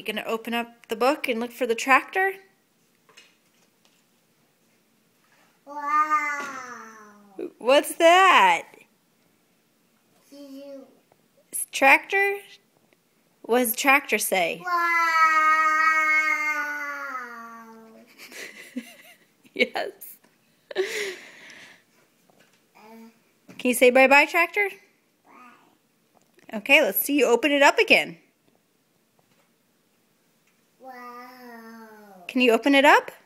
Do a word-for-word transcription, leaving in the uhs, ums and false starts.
going to open up the book and look for the tractor? Wow. What's that? You. Tractor? What does tractor say? Wow. Yes. Can you say bye-bye, tractor? Bye. Okay, let's see you open it up again. Wow. Can you open it up?